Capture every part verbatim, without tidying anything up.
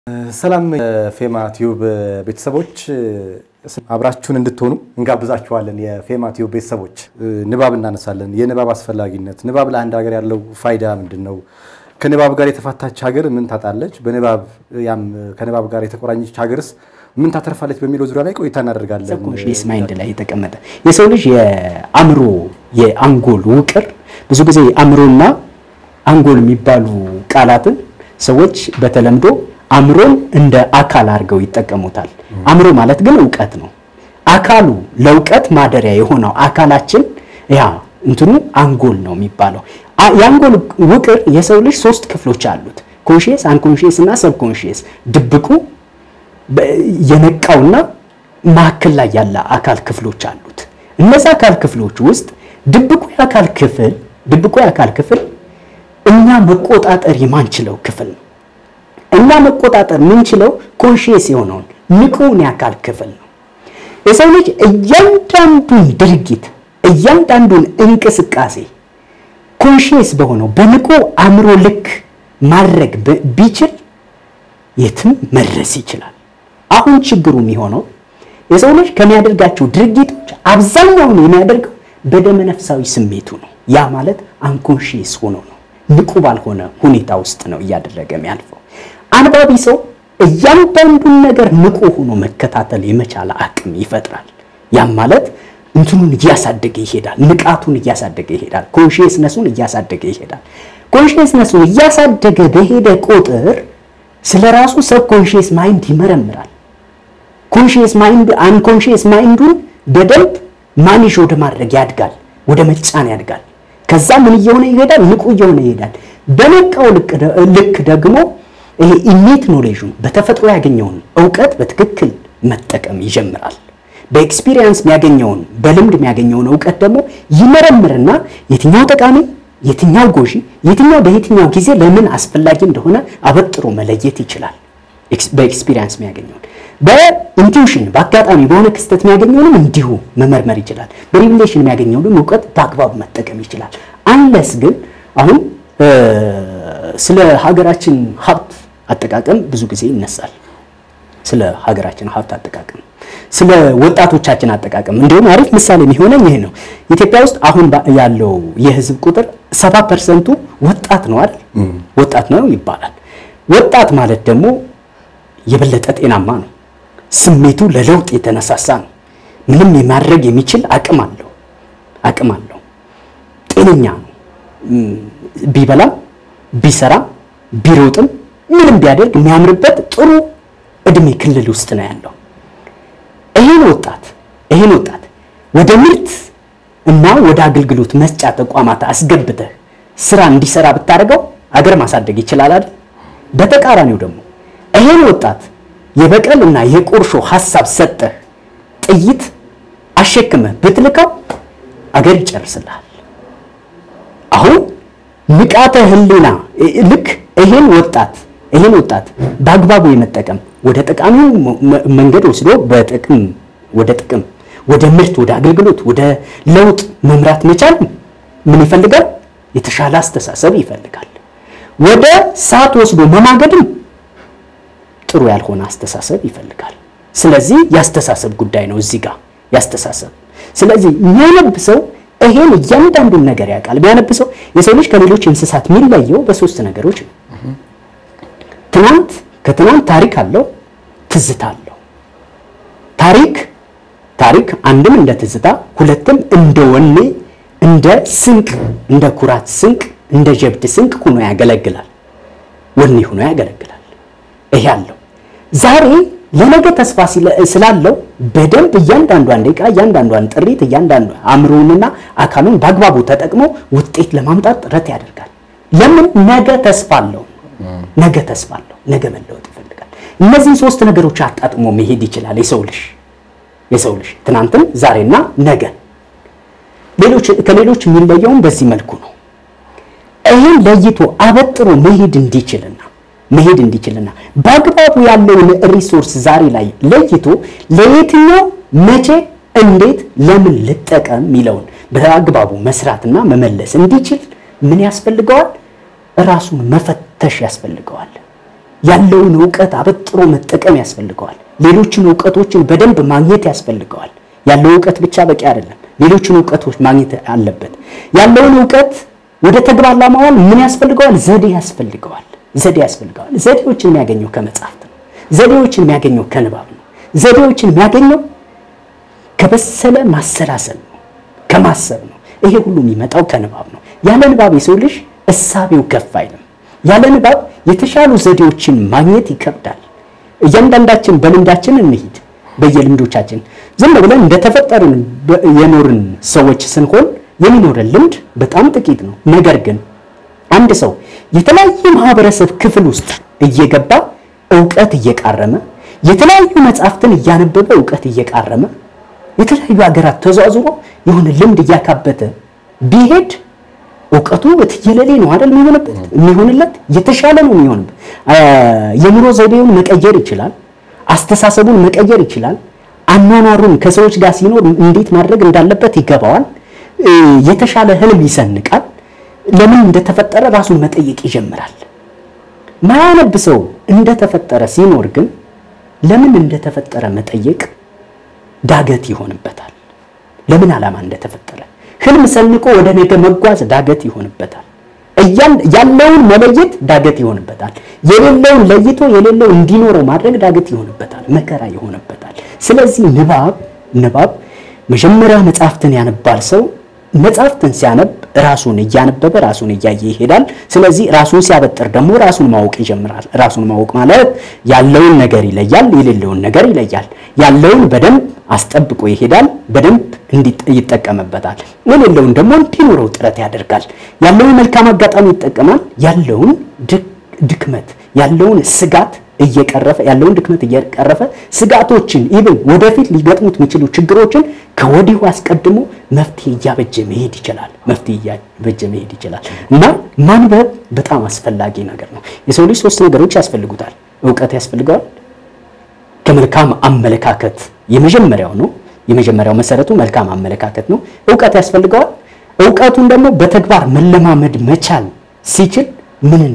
ሰላም ፌማ ቲዩብ ቤተሰቦች አብራችሁን እንድትሆኑ እንጋብዛችኋለን የፌማ ቲዩብ ቤተሰቦች ንባብ እናነሳለን የንባብ አስፈላጊነት ንባብ ለአንድ ሀገር ያለው ፋይዳ ምንድነው ከንባብ ጋር የተፋታች ሀገር ምን ታጣለች በንባብ ያም ከንባብ ጋር የተቆራኘች ሀገርስ ምን ታተርፋለች በሚለው ዙሪያ ላይ ቆይታ እናደርጋለን ሰብኮንሺየስ ማይንድ ላይ የተቀመጠ የሰው ልጅ የአምሮ የአንጎል ውቅር ብዙ ጊዜ አምሮና አንጎል የሚባሉ ቃላትን ሰዎች በተለምዶ አምሮን እንደ አካል አድርገው ይተቀሙታል አምሮ ማለት ግን ዕውቀት ነው አካሉ ለዕውቀት ማደሪያ የሆነው አካላችን ያ እንትኑ አንጎል ነው የሚባለው ያንጎል ውቅር የሰው ልጅ ሶስት ክፍሎች አሉት ኮንሺየስ አንኮንሺየስ እና ሰብኮንሺየስ ድብቁ የነቃውና ማከል ላይ ያለ አካል ክፍሎች አሉት እነዛ አካል ክፍሎች ውስጥ ድብቁ የአካል ክፍል ድብቁ የአካል ክፍል እኛ መቆጣጠር የማንችለው ክፍል ነው እና መቆጣጠር ምንችለው ኮንሺየስ የሆነውን ንቁውን የአካል ክፍል ነው የሰው ልጅ እያንዳንዱን ድርጊት እያንዳንዱን እንቅስቃሴ ኮንሺየስ በሆነው በንቁ አምሮ ልክ ማድረግ ቢችል የትም መድረስ ይችላል አሁን ችግሩ የሚሆነው የሰው ልጅ ከሚያደርጋቸው ድርጊቶች አብዛኛውን የሚያደርገው በደመ ነፍሳዊ ስሜቱ ነው ያ ማለት አንኮንሺየስ ሆኖ ነው ንቁ ባልሆነ ሁኔታ ውስጥ ነው ያደረገ የሚያልፈው አንባቢ ሰው እያንዳንዱን ነገር ንቁ ሆኖ መከታተል የመቻል አቅም ይፈጥራል ያ ማለት እንትኑን ያሳደገ ይሄዳል ንቃቱን ያሳደገ ይሄዳል ኮንሺየስነሱን ያሳደገ ይሄዳል ኮንሺየስነሱን ያሳደገ በሄደ ቁጥር ስለራሱ ሰብኮንሺየስ ማይንድ ይመረምራል ኮንሺየስ ማይንድ አንኮንሺየስ ማይንዱን በደንብ ማኔጅ ወደ ማድረግ ያድጋል ወደ መጫን ያድጋል ከዛ ምን እየሆነ ይሄዳል ንቁ እየሆነ ይሄዳል በነቃው ልክ ደግሞ ይሄ ኢኔት ኖሌጅ በተፈጥሮ ያገኘውን ዕውቀት በትክክል መጠቀም ይጀምራል በኤክስፒሪየንስ የሚያገኘውን በልምድ የሚያገኘውን ዕውቀት ደግሞ ይመረምርና የትኛው ጠቃሚ የትኛው ጎጂ የትኛው በየትኛው ጊዜ ለምን አስፈላጊ እንደሆነ አበጥሮ መለየት ይችላል በኤክስፒሪየንስ የሚያገኘውን በኢንቱዊሽን በአጋጣሚ በሆነ ክስተት የሚያገኘውንም እንዲሁ መመርመር ይችላል በሪቪሌሽን የሚያገኘውን ዕውቀት በአግባቡ መጠቀም ይችላል አንለስ ግን አሁን ስለ ሀገራችን ሀብት አጠቃቀም ብዙ ጊዜ ይነሳል ስለ ሀገራችን ሀብት አጠቃቀም ስለ ወጣቶቻችን አጠቃቀም እንደውም አሪፍ ምሳሌ የሚሆነው ይሄ ነው ኢትዮጵያ ውስጥ አሁን ያለው የህዝብ ቁጥር ሰባ ፐርሰንት ወጣት ነው አይደል ወጣት ነው ይባላል ወጣት ማለት ደግሞ የበለጠ ጤናማ ነው ስሜቱ ለለውጥ የተነሳሳ ነው ምንም የማድረግ የሚችል አቅም አለው አቅም አለው ጤነኛ ነው ቢበላም ቢሰራ ቢሮጥም ምንም ቢያደርግ የሚያምርበት ጥሩ እድሜ ክልል ውስጥ ነው ያለው ይሄን ወጣት ይሄን ወጣት ወደ ምርት እና ወደ አገልግሎት መስጫ ተቋማት አስገብተህ ስራ እንዲሰራ ብታረጋው አገር ማሳደግ ይችላል አይደል በተቃራኒው ደግሞ ይሄን ወጣት የበቀልና የቁርሾ ሐሳብ ሰጠህ ጥይት አሸክመህ ብትልከው አገር ይጨርስልሃል አሁን ንቃተ ህሊና ልክ ይሄን ወጣት ይሄን ወጣት በአግባቡ የመጠቀም ወደ ጠቃሚው መንገድ ወስዶ በጥቅም ወደ ጥቅም ወደ ምርት ወደ አገልግሎት ወደ ለውጥ መምራት መቻል ምን ይፈልጋል የተሻለ አስተሳሰብ ይፈልጋል ወደ ሳት ወስዶ መማገድም ጥሩ ያልሆነ አስተሳሰብ ይፈልጋል ስለዚህ ያስተሳሰብ ጉዳይ ነው እዚህ ጋር ያስተሳሰብ ስለዚህ የሚያነብሰው ይሄን እያንዳንዱን ነገር ያውቃል ቢያነብሰው የሰው ልጅ ከሌሎች እንስሳት የሚለየው በሶስት ነገሮች ነው ትናንት ከትናንት ታሪክ አለው ትዝታ አለው ታሪክ ታሪክ አንድም እንደ ትዝታ ሁለትም እንደ ወኔ እንደ ስንቅ እንደ ኩራት ስንቅ እንደ ጀብድ ስንቅ ሆኖ ያገለግላል ወኔ ሆኖ ያገለግላል ይሄ አለው ዛሬ ለነገ ተስፋ ስላለው በደንብ እያንዳንዷን ደቂቃ እያንዳንዷን ጥሪት እያንዳንዷ አምሮውንና አካሉን በአግባቡ ተጠቅሞ ውጤት ለማምጣት ጥረት ያደርጋል ለምን ነገ ተስፋ አለው ነገ ተስፋ አለው ነገ መለወጥ ይፈልጋል እነዚህ ሶስት ነገሮች አጣጥሞ መሄድ ይችላል የሰው ልጅ የሰው ልጅ ትናንትም ዛሬና ነገ ሌሎች ከሌሎች የሚለየው በዚህ መልኩ ነው ይሄን ለይቶ አበጥሮ መሄድ እንዲችልና መሄድ እንዲችልና በአግባቡ ያለውን ሪሶርስ ዛሬ ላይ ለይቶ ለየትኛው መቼ እንዴት ለምን ልጠቀም ሚለውን በአግባቡ መስራትና መመለስ እንዲችል ምን ያስፈልገዋል ራሱን መፈተሽ ያስፈልገዋል ያለውን ዕውቀት አበጥሮ መጠቀም ያስፈልገዋል ሌሎችን ዕውቀቶችን በደንብ ማግኘት ያስፈልገዋል ያለው ዕውቀት ብቻ በቂ አይደለም ሌሎችን ዕውቀቶች ማግኘት አለበት ያለውን ዕውቀት ወደ ተግባር ለማዋል ምን ያስፈልገዋል ዘዴ ያስፈልገዋል ዘዴ ያስፈልገዋል ዘዴዎችን የሚያገኘው ከመጽሐፍት ነው ዘዴዎችን የሚያገኘው ከንባብ ነው ዘዴዎችን የሚያገኘው ከበሰለ ማሰላሰል ነው ከማሰብ ነው ይሄ ሁሉ የሚመጣው ከንባብ ነው ያለ ንባብ የሰው ልጅ እሳቤው ከፍ አይልም ያለ ንባብ የተሻሉ ዘዴዎችን ማግኘት ይከብዳል እያንዳንዳችን በልምዳችን እንሂድ በየልምዶቻችን ዝም ብለን እንደተፈጠርን የኖርን ሰዎች ስንሆን የሚኖረን ልምድ በጣም ጥቂት ነው ነገር ግን አንድ ሰው የተለያየ ማህበረሰብ ክፍል ውስጥ እየገባ ዕውቀት እየቃረመ የተለያዩ መጽሐፍትን እያነበበ ዕውቀት እየቃረመ የተለያዩ ሀገራት ተዟዙሮ የሆነ ልምድ እያካበተ ቢሄድ ዕውቀቱ በትየለሌ ነው አይደል የሚሆንበት የሚሆንለት የተሻለ ነው የሚሆንበት የኑሮ ዘይቤውን መቀየር ይችላል አስተሳሰቡን መቀየር ይችላል አኗኗሩን ከሰዎች ጋር ሲኖር እንዴት ማድረግ እንዳለበት ይገባዋል የተሻለ ህልም ይሰንቃል ለምን እንደተፈጠረ ራሱን መጠየቅ ይጀምራል ማያነብ ሰው እንደተፈጠረ ሲኖር ግን ለምን እንደተፈጠረ መጠየቅ ዳገት ይሆንበታል ለምን ዓላማ እንደተፈጠረ ህልም ሰንቆ ወደ ነገ መጓዝ ዳገት ይሆንበታል ያለውን መለየት ዳገት ይሆንበታል የሌለውን ለይቶ የሌለው እንዲኖረው ማድረግ ዳገት ይሆንበታል መከራ ይሆንበታል ስለዚህ ንባብ ንባብ መጀመሪያ መጽሐፍትን ያነባል ሰው መጽሐፍትን ሲያነብ ራሱን እያነበበ ራሱን እያየ ይሄዳል ስለዚህ ራሱን ሲያበጥር ደግሞ ራሱን ማወቅ ይጀምራል ራሱን ማወቅ ማለት ያለውን ነገር ይለያል የሌለውን ነገር ይለያል ያለውን በደንብ አስጠብቆ ይሄዳል በደንብ እንዲጠቀምበታል የሌለውን ደግሞ እንዲኖረው ጥረት ያደርጋል ያለውን መልካም አጋጣሚ ይጠቀማል ያለውን ድክመት ያለውን ስጋት እየቀረፈ ያለውን ድክመት እየቀረፈ ስጋቶችን ኢቭን ወደፊት ሊገጥሙት የሚችሉ ችግሮችን ከወዲሁ አስቀድሞ መፍትሄ ያበጀ መሄድ ይችላል መፍትሄ ያበጀ መሄድ ይችላል እና ማንበብ በጣም አስፈላጊ ነገር ነው የሰው ልጅ ሶስት ነገሮች ያስፈልጉታል ዕውቀት ያስፈልገዋል ከመልካም አመለካከት የመጀመሪያው ነው የመጀመሪያው መሰረቱ መልካም አመለካከት ነው ዕውቀት ያስፈልገዋል ዕውቀቱን ደግሞ በተግባር መለማመድ መቻል ሲችል ምንን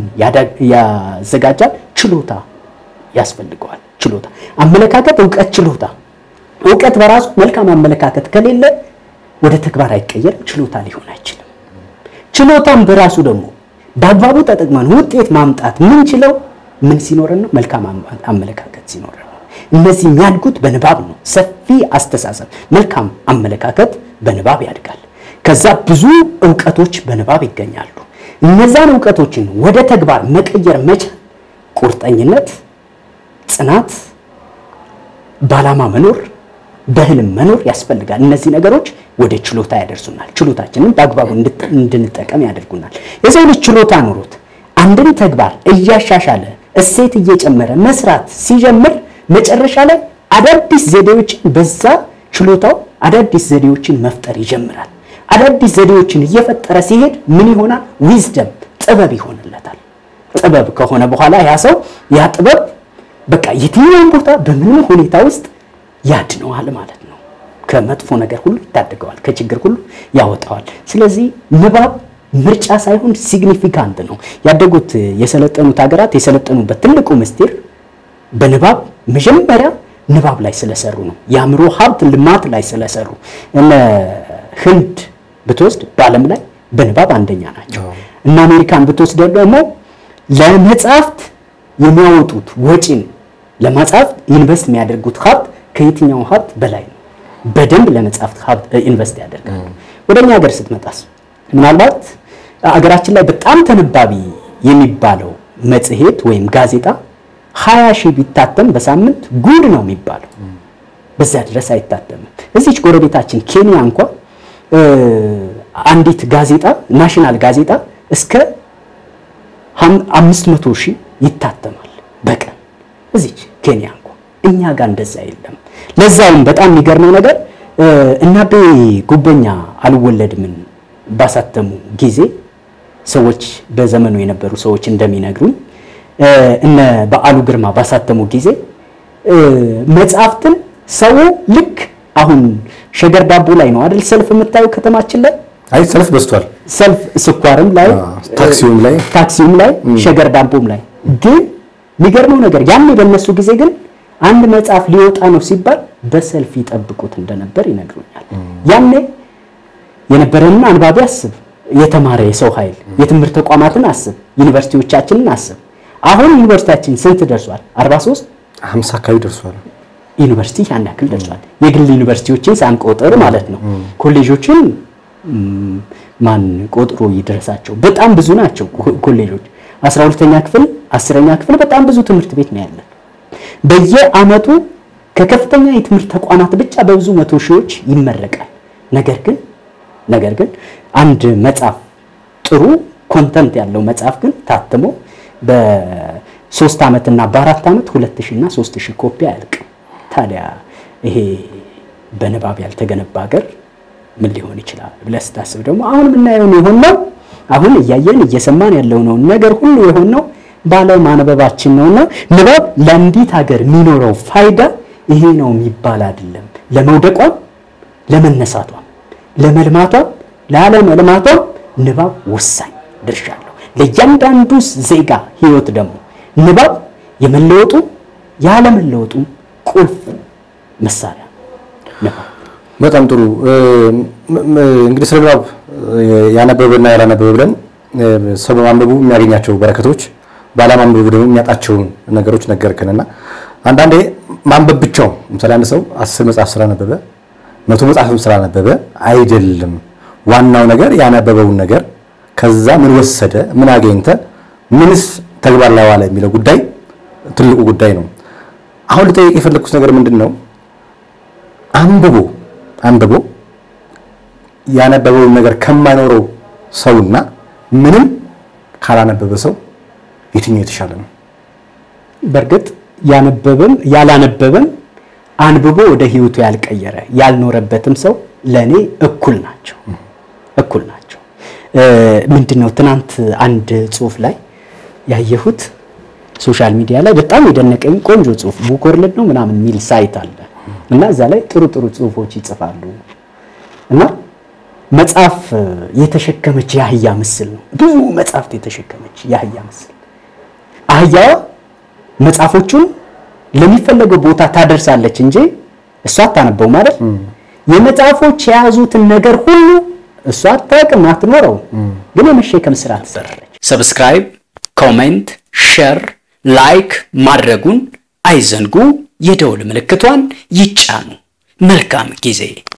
ያዘጋጃል ችሎታ ያስፈልገዋል ችሎታ አመለካከት ዕውቀት ችሎታ ዕውቀት በራሱ መልካም አመለካከት ከሌለ ወደ ተግባር አይቀየርም ችሎታ ሊሆን አይችልም ችሎታም በራሱ ደግሞ በአግባቡ ተጠቅመን ውጤት ማምጣት ምን ችለው ምን ሲኖርና መልካም አመለካከት ሲኖር እነዚህ የሚያድጉት በንባብ ነው ሰፊ አስተሳሰብ መልካም አመለካከት በንባብ ያድጋል ከዛ ብዙ ዕውቀቶች በንባብ ይገኛሉ እነዛን ዕውቀቶችን ወደ ተግባር መቀየር መቻል ቁርጠኝነት ጽናት ባላማ መኖር በህልም መኖር ያስፈልጋል እነዚህ ነገሮች ወደ ችሎታ ያደርሱናል ችሎታችንን በአግባቡ እንድንጠቀም ያደርጉናል የሰው ልጅ ችሎታ ኖሮት አንድን ተግባር እያሻሻለ እሴት እየጨመረ መስራት ሲጀምር መጨረሻ ላይ አዳዲስ ዘዴዎችን በዛ ችሎታው አዳዲስ ዘዴዎችን መፍጠር ይጀምራል አዳዲስ ዘዴዎችን እየፈጠረ ሲሄድ ምን ይሆናል ዊዝደም ጥበብ ይሆንለታል ጥበብ ከሆነ በኋላ ያ ሰው ያ ጥበብ በቃ የትኛውን ቦታ በምን ሁኔታ ውስጥ ያድነዋል ማለት ነው ከመጥፎ ነገር ሁሉ ይታደገዋል ከችግር ሁሉ ያወጣዋል ስለዚህ ንባብ ምርጫ ሳይሆን ሲግኒፊካንት ነው ያደጉት የሰለጠኑት ሀገራት የሰለጠኑበት ትልቁ ምስጢር በንባብ መጀመሪያ ንባብ ላይ ስለሰሩ ነው ያምሮ ሀብት ልማት ላይ ስለሰሩ እነ ህንድ በተወስድ በዓለም ላይ በንባብ አንደኛ ናቸው እና አሜሪካን በተወስድ ደግሞ ለመጽሐፍት የሚያወጡት ወጪን ለመጽሐፍት ኢንቨስት የሚያደርጉት ሀብት ከየትኛው ሀብት በላይ ነው በደንብ ለመጽሐፍት ሀብት ኢንቨስት ያደርጋሉ ወደኛ ሀገር ስትመጣስ ምናልባት አገራችን ላይ በጣም ተነባቢ የሚባለው መጽሔት ወይም ጋዜጣ ሃያ ሺህ ቢታተም በሳምንት ጉድ ነው የሚባለው በዛ ድረስ አይታተምም እዚች ጎረቤታችን ኬንያ እንኳን አንዲት ጋዜጣ ናሽናል ጋዜጣ እስከ አምስት መቶ ሺህ ይታተማል በቀን እዚች ኬንያ እንኳን እኛ ጋር እንደዛ የለም ለዛውም በጣም የሚገርመው ነገር እናቤ ጉበኛ አልወለድም ባሳተሙ ጊዜ ሰዎች በዘመኑ የነበሩ ሰዎች እንደሚነግሩን እነ በዓሉ ግርማ ባሳተሙ ጊዜ መጽሐፍትን ሰው ልክ አሁን ሸገር ዳቦ ላይ ነው አይደል ሰልፍ የምታዩ ከተማችን ላይ አይ ሰልፍ በስቷል ሰልፍ ስኳርም ላይ ታክሲውም ላይ ታክሲውም ላይ ሸገር ዳቦም ላይ ግን የሚገርመው ነገር ያኔ በእነሱ ጊዜ ግን አንድ መጽሐፍ ሊወጣ ነው ሲባል በሰልፍ ይጠብቁት እንደነበር ይነግሩኛል። ያኔ የነበረን አንባቢ አስብ፣ የተማረ የሰው ኃይል የትምህርት ተቋማትን አስብ፣ ዩኒቨርሲቲዎቻችንን አስብ። አሁን ዩኒቨርሲቲያችን ስንት ደርሷል? አርባ ሶስት ሃምሳ አካባቢ ደርሷል። ዩኒቨርሲቲ ያን ያክል ደርሷል። የግል ዩኒቨርሲቲዎችን ሳንቆጥር ማለት ነው። ኮሌጆችን ማን ቆጥሮ ይድረሳቸው? በጣም ብዙ ናቸው ኮሌጆች። አስራ ሁለተኛ ክፍል አስረኛ ክፍል በጣም ብዙ ትምህርት ቤት ነው ያለው። በየአመቱ ከከፍተኛ የትምህርት ተቋማት ብቻ በብዙ መቶ ሺዎች ይመረቃል። ነገር ግን ነገር ግን አንድ መጽሐፍ ጥሩ ኮንተንት ያለው መጽሐፍ ግን ታትሞ በሶስት አመትና በአራት አመት ሁለት ሺህ እና ሶስት ሺህ ኮፒ አያልቅም። ታዲያ ይሄ በንባብ ያልተገነባ ሀገር ምን ሊሆን ይችላል ብለህ ስታስብ ደግሞ አሁን ምናየው ነው የሆነው አሁን እያየን እየሰማን ያለው ነው ነገር ሁሉ የሆነው ባለማንበባችን ነውና ንባብ ለአንዲት ሀገር የሚኖረው ፋይዳ ይሄ ነው የሚባል አይደለም። ለመውደቋም ለመነሳቷም ለመልማቷም ለዓለመልማቷም ንባብ ወሳኝ ድርሻ አለው። ለእያንዳንዱ ዜጋ ህይወት ደግሞ ንባብ የመለወጡ ያለመለወጡ ቁልፍ መሳሪያ ነው። በጣም ጥሩ። እንግዲህ ስለ ንባብ ያነበበና ያላነበበ ብለን ሰው በማንበቡ የሚያገኛቸው በረከቶች ባለማንበቡ ደግሞ የሚያጣቸው ነገሮች ነገርከንና አንዳንዴ ማንበብ ብቻው ለምሳሌ አንድ ሰው አስር መጽሐፍ ስላነበበ መቶ መጽሐፍም ስላነበበ አይደለም። ዋናው ነገር ያነበበውን ነገር ከዛ ምን ወሰደ፣ ምን አገኘተ፣ ምንስ ተግባር ላይ ዋለ የሚለው ጉዳይ ትልቁ ጉዳይ ነው። አሁን ልጠይቅ የፈለኩት ነገር ምንድነው? አንብቦ አንብቦ ያነበበውን ነገር ከማይኖረው ሰውና ምንም ካላነበበ ሰው የትኛው የተሻለ ነው? በርግጥ ያነበበም ያላነበበም አንብቦ ወደ ህይወቱ ያልቀየረ ያልኖረበትም ሰው ለኔ እኩል ናቸው እኩል ናቸው። ምንድነው ትናንት አንድ ጽሁፍ ላይ ያየሁት ሶሻል ሚዲያ ላይ በጣም የደነቀኝ ቆንጆ ጽሁፍ ቡኮርልድ ነው ምናምን ሚል ሳይት አለ እና እዛ ላይ ጥሩ ጥሩ ጽሁፎች ይጽፋሉ እና መጽሐፍ የተሸከመች ያህያ ምስል ነው። ብዙ መጽሐፍት የተሸከመች ያህያ ምስል አህያዋ መጽሐፎቹን ለሚፈለገው ቦታ ታደርሳለች እንጂ እሷ አታነበው ማለት የመጽሐፎች የያዙትን ነገር ሁሉ እሷ አታውቅም አትኖረው ግን የመሸከም ስራ ትሰራለች። ሰብስክራይብ፣ ኮሜንት፣ ሼር፣ ላይክ ማድረጉን አይዘንጉ። የደውል ምልክቷን ይጫኑ። መልካም ጊዜ